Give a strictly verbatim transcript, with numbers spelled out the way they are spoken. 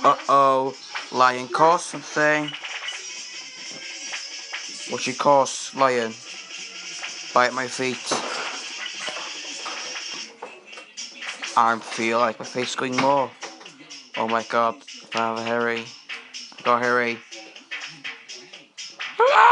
Uh-oh, lion caused something. What she caused, lion? Bite my feet. I feel like my face is going more. Oh my god, I have a hairy. I got hairy.